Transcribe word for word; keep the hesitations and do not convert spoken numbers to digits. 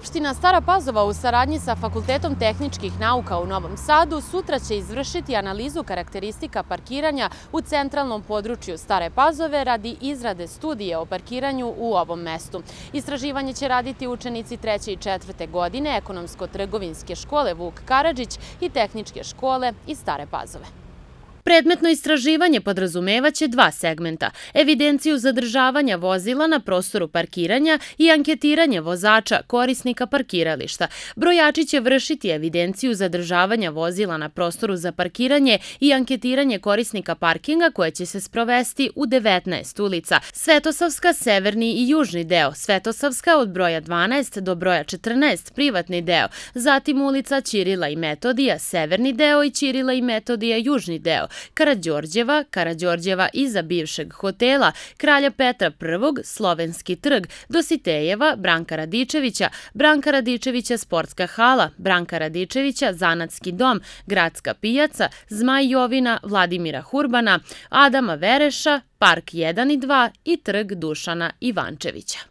Opština Stara Pazova u saradnji sa Fakultetom tehničkih nauka u Novom Sadu sutra će izvršiti analizu karakteristika parkiranja u centralnom području Stare Pazove radi izrade studije o parkiranju u ovom mestu. Istraživanje će raditi učenici treće i četvrte godine Ekonomsko-trgovinske škole Vuk Karadžić i Tehničke škole iz Stare Pazove. Predmetno istraživanje podrazumevaće dva segmenta – evidenciju zadržavanja vozila na prostoru parkiranja i anketiranje vozača korisnika parkirališta. Brojači će vršiti evidenciju zadržavanja vozila na prostoru za parkiranje i anketiranje korisnika parkinga koje će se sprovesti u devetnaest ulica. Svetosavska, severni i južni deo, Svetosavska od broja dvanaest do broja četrnaest, privatni deo, zatim ulica Ćirila i Metodija, severni deo i Ćirila i Metodija, južni deo, Karađorđeva, Karađorđeva iza bivšeg hotela, Kralja Petra prvog, Slovenski trg, Dositejeva, Branka Radičevića, Branka Radičevića sportska hala, Branka Radičevića zanatski dom, Gradska pijaca, Zmaj Jovina, Vladimira Hurbana, Adama Vereša, Park jedan i dva i trg Dušana Ivančevića.